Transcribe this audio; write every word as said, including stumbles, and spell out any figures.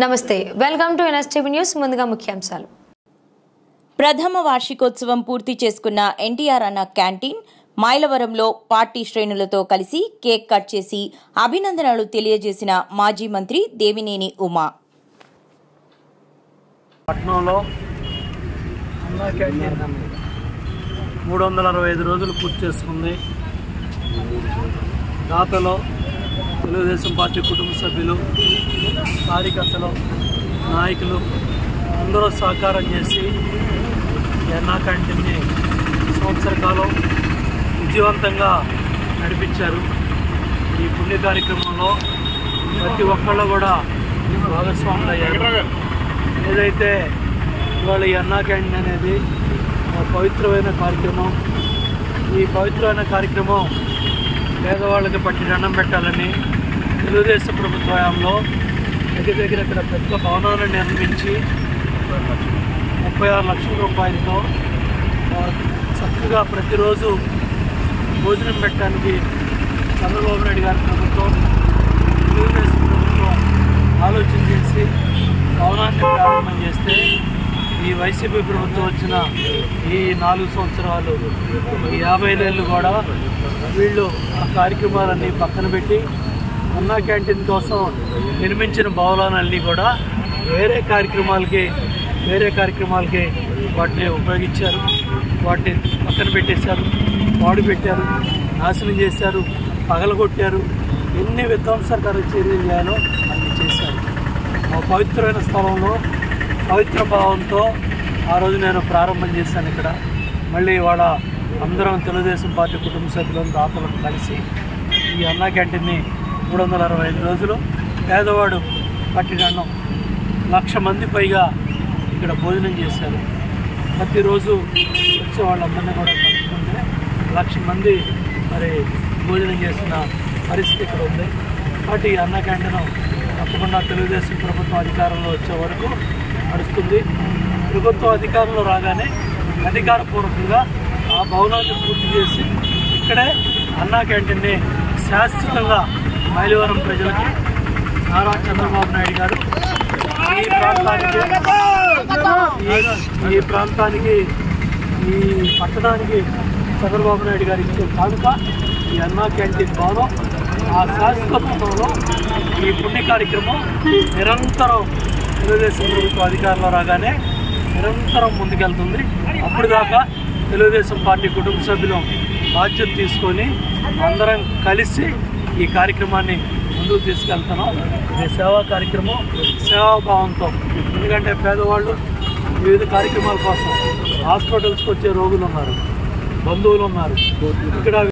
నమస్తే, welcome to NSTV news. ముందుగా ముఖ్యాంశాలు. ప్రథమ వార్షికోత్సవం పూర్తి చేసుకున్న ఎన్టీఆర్ అన్న క్యాంటీన్ మైలవరంలో పార్టీ శ్రేణులతో కలిసి కేక్ కట్ చేసి అభినందనలు తెలియజేసిన మాజీ మంత్రి దేవినేని ఉమా. పట్నంలో అన్నా క్యాంటీన్ మూడు వందల అరవై ఐదు రోజులు పూర్తి చేసుకుంది. దాతలో తెలుగుదేశం పార్టీ కుటుంబ సభ్యులు, కార్యకర్తలు, నాయకులు అందరూ సహకారం చేసి అన్నా క్యాంటీన్ని సంవత్సర కాలం విజయవంతంగా నడిపించారు. ఈ పుణ్య కార్యక్రమంలో ప్రతి ఒక్కళ్ళు కూడా భాగస్వాములు అయ్యారు. ఏదైతే ఇవాళ ఈ అన్నా క్యాంటీన్ అనేది ఒక పవిత్రమైన కార్యక్రమం. ఈ పవిత్రమైన కార్యక్రమం పేదవాళ్ళకి పట్టి దండం పెట్టాలని తెలుగుదేశం ప్రభుత్వంలో దగ్గర దగ్గర ఇక్కడ పెద్ద భవనాలను నిర్మించి ముప్పై ఆరు లక్షల రూపాయలతో చక్కగా ప్రతిరోజు భోజనం పెట్టడానికి చంద్రబాబు నాయుడు గారి ప్రభుత్వం, తెలుగుదేశం ప్రభుత్వం ఆలోచన చేసి భవనాన్ని ప్రారంభం చేస్తే ఈ వైసీపీ ప్రభుత్వం వచ్చిన ఈ నాలుగు సంవత్సరాలు ఈ యాభై ఏళ్ళు కూడా వీళ్ళు ఆ కార్యక్రమాలన్నీ పక్కన పెట్టి అన్నా క్యాంటీన్ కోసం నిర్మించిన భవనాలన్నీ కూడా వేరే కార్యక్రమాలకి వేరే కార్యక్రమాలకి వాటిని ఉపయోగించారు. వాటిని పక్కన పెట్టేశారు, పాడు పెట్టారు, నాశనం చేశారు, పగలగొట్టారు. ఎన్ని విధ్వంసకర చర్యలు చేయాలో అన్ని చేశారు. ఆ పవిత్రమైన స్థలంలో పవిత్ర భావంతో ఆ రోజు నేను ప్రారంభం చేశాను. ఇక్కడ మళ్ళీ ఇవాళ అందరం తెలుగుదేశం పార్టీ కుటుంబ సభ్యులను, దాతలను కలిసి ఈ అన్నా క్యాంటీన్ని మూడు వందల అరవై ఐదు రోజులు పేదవాడు పట్టినన్నం లక్ష మంది పైగా ఇక్కడ భోజనం చేశారు. ప్రతిరోజు వచ్చే వాళ్ళందరినీ కూడా కలుపుకుంటే లక్ష మంది మరి భోజనం చేసిన పరిస్థితి ఇక్కడ ఉంది. కాబట్టి ఈ అన్నా క్యాంటీన్ తప్పకుండా తెలుగుదేశం ప్రభుత్వం అధికారంలో వచ్చే వరకు నడుస్తుంది. ప్రభుత్వం అధికారంలో రాగానే అధికారపూర్వకంగా ఆ భవనాన్ని పూర్తి చేసి ఇక్కడే అన్నా క్యాంటీన్ని శాశ్వతంగా మైలవరం ప్రజలకి నారా చంద్రబాబు నాయుడు గారు ఈ ప్రాంతానికి ఈ ప్రాంతానికి ఈ పట్టణానికి చంద్రబాబు నాయుడు గారు ఇచ్చే కానుక ఈ అన్నా క్యాంటీన్ భవనం. ఆ శాశ్వతంలో ఈ పుణ్య కార్యక్రమం నిరంతరం తెలుగుదేశం ప్రభుత్వం అధికారంలో రాగానే నిరంతరం ముందుకెళ్తుంది. అప్పుడు దాకా తెలుగుదేశం పార్టీ కుటుంబ సభ్యులు బాధ్యత తీసుకొని అందరం కలిసి ఈ కార్యక్రమాన్ని ముందుకు తీసుకెళ్తున్నాం. ఇది సేవా కార్యక్రమం, సేవాభావంతో. ఎందుకంటే పేదవాళ్ళు వివిధ కార్యక్రమాల కోసం హాస్పిటల్స్కి వచ్చే రోగులు ఉన్నారు, బంధువులు ఉన్నారు. ఇక్కడ